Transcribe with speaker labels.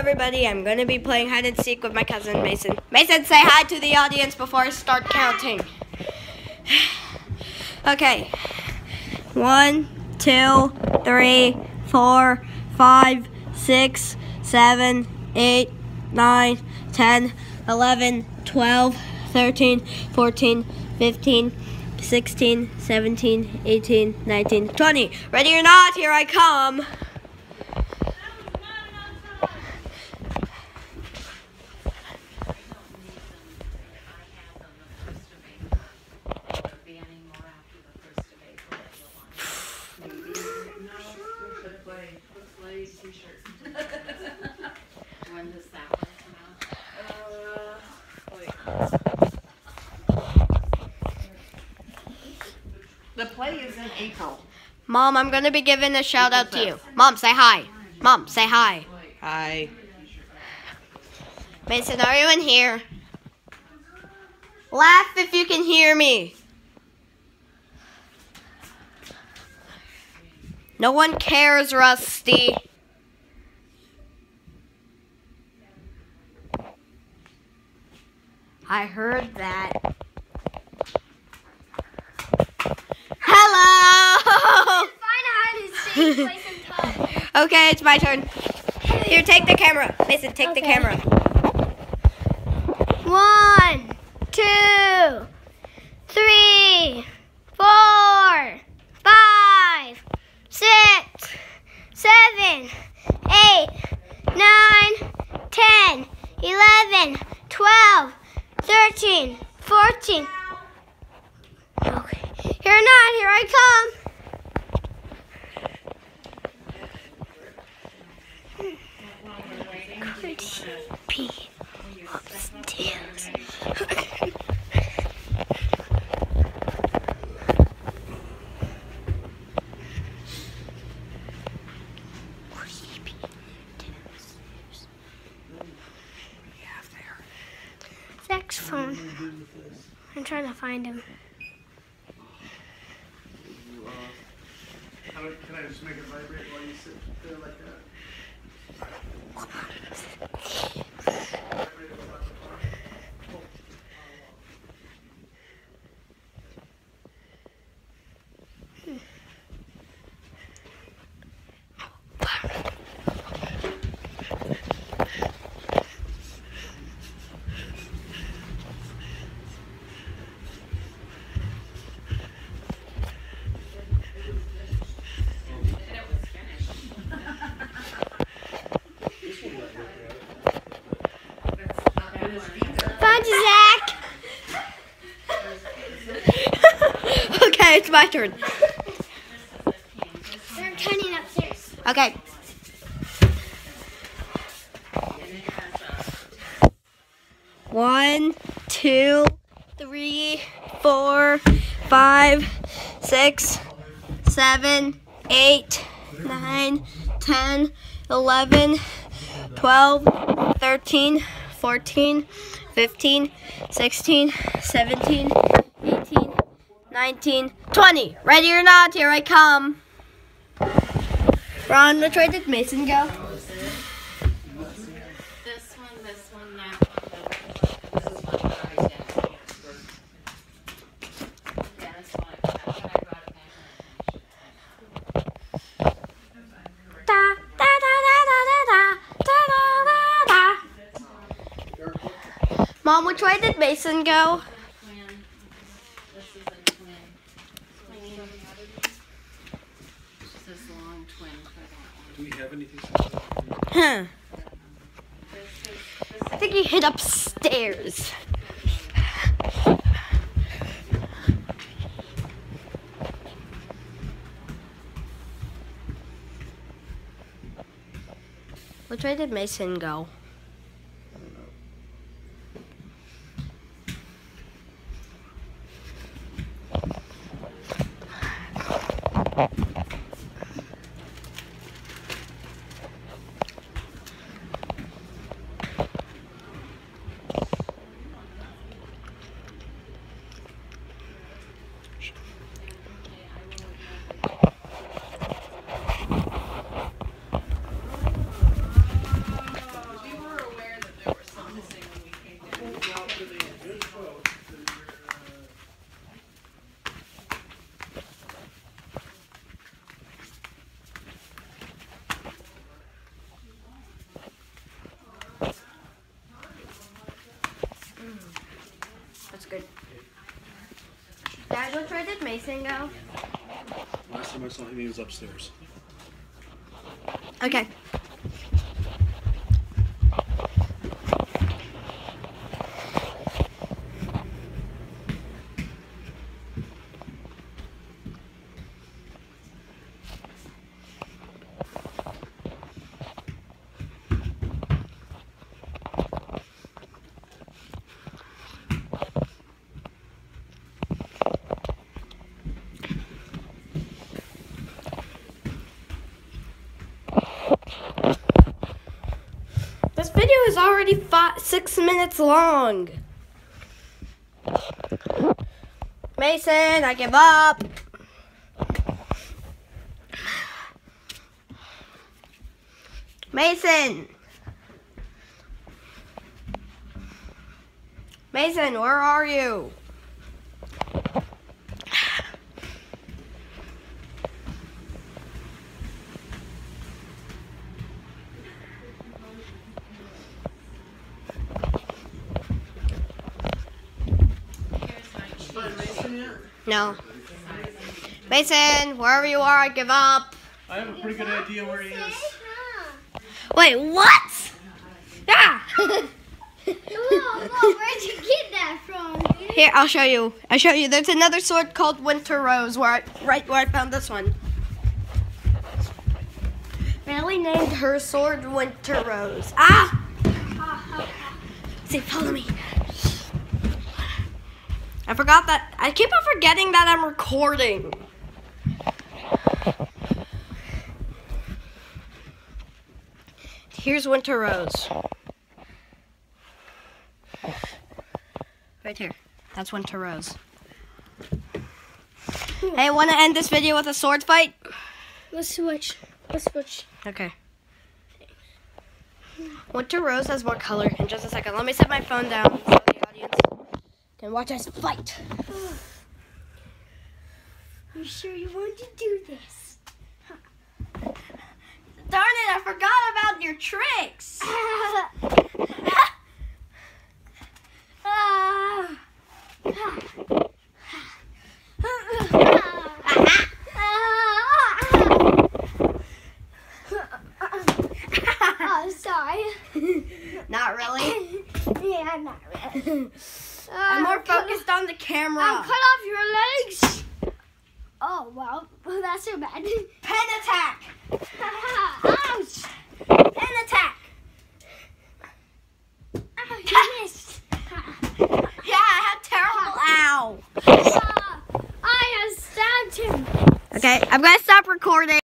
Speaker 1: everybody, I'm going to be playing hide and seek with my cousin Mason. Mason, say hi to the audience before I start counting. Okay. 1, 2, 3, 4, 5, 6, 7, 8, 9, 10, 11, 12, 13, 14, 15, 16, 17, 18, 19, 20. Ready or not, here I come.
Speaker 2: When does that one come out? The play is in April.
Speaker 1: Mom, I'm going to be giving a shout out to you. Mom, say hi. Mom, say hi.
Speaker 2: Hi.
Speaker 1: Mason, are you in here? Laugh if you can hear me. No one cares, Rusty. I heard that. Hello! Okay, it's my turn. Here, take the camera. Mason, take the camera.
Speaker 3: 1, 2, 3, 4, 5, 6, 7, 8, 9, 10, 11, 12, 13, 14. Okay. Here or not, here I come. Could he be upstairs? Zach's phone. I'm trying to find him.
Speaker 4: Can I just make it vibrate while you sit there like that?
Speaker 3: Found you, Zach.
Speaker 1: Okay, it's my turn.
Speaker 3: They're turning upstairs.
Speaker 1: Okay. One, 2, 3, 4, 5, 6, 7, 8, 9, 10, 11, 12, 13, 14, 15, 16, 17, 18, 19, 20. Ready or not, here I come. Ron, which way did Mason go?
Speaker 2: This one, that one, this one. Yeah, that's fine. That's what I brought it back.
Speaker 3: Da da da da da da da da da.
Speaker 1: Mom, which way did Mason go?
Speaker 2: Twin. This is a twin. It's this long twin for that one.
Speaker 4: Do we have anything?
Speaker 1: Huh. I think he hid upstairs. Which way did Mason go? Guys, which way did Mason go?
Speaker 4: Last time I saw him, he was upstairs.
Speaker 1: Okay. This video is already 6 minutes long. Mason, I give up. Mason. Mason, where are you?
Speaker 4: Find Mason yet?
Speaker 1: No. Mason, wherever you are, I give up.
Speaker 4: I have a pretty good idea where he is.
Speaker 1: Wait, what? Yeah.
Speaker 3: Whoa, where'd you get that from, dude?
Speaker 1: Here, I'll show you. There's another sword called Winter Rose, right where I found this one. Really named her sword Winter Rose. Ah! See, follow me. I forgot that. I keep on forgetting that I'm recording. Here's Winter Rose. Right here. That's Winter Rose. Hey, want to end this video with a sword fight?
Speaker 3: Let's switch.
Speaker 1: Okay. Winter Rose has more color. In just a second. Let me set my phone down so the audience can watch us fight.
Speaker 3: You sure you want to do this?
Speaker 1: Darn it, I forgot about your tricks.
Speaker 3: Oh, sorry.
Speaker 1: Not really.
Speaker 3: Yeah, I'm not really.
Speaker 1: I'm more focused on the camera.
Speaker 3: I'll cut off your legs. Oh, well, that's so bad.
Speaker 1: Pen attack.
Speaker 3: Ouch.
Speaker 1: Pen attack.
Speaker 3: Ow, you missed.
Speaker 1: Yeah, I had terrible ow.
Speaker 3: I have stabbed him.
Speaker 1: Okay, I'm going to stop recording.